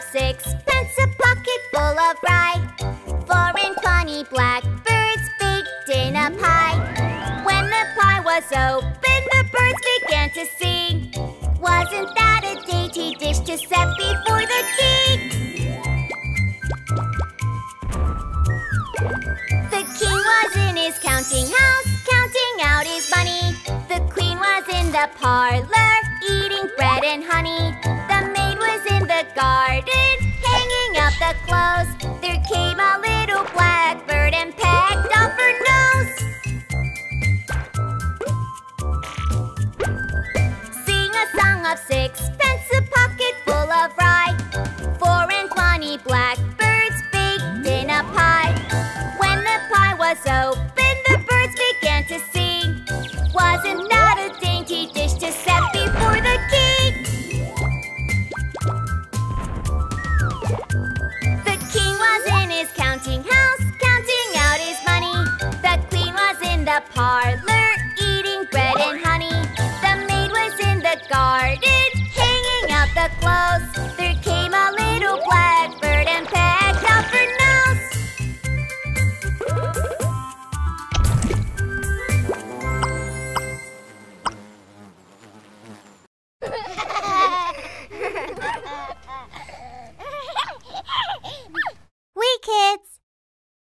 sixpence, a pocket full of rye. 4 and 20 blackbirds baked in a pie. When the pie was open, the birds began to sing. Wasn't that a dainty dish to set before the king? The king was in his counting house, counting out his money. The queen was in the parlor, eating bread and honey. The maid was in the garden, hanging up the clothes. There came a little blackbird and pecked off her nose. Sing a song of sixpence, a pocket full of rye. 4 and 20 blackbirds baked in a pie. When the pie was open, the birds began to sing. Wasn't that a dainty dish to set before the king? The king was in his counting house, counting out his money. The queen was in the parlor,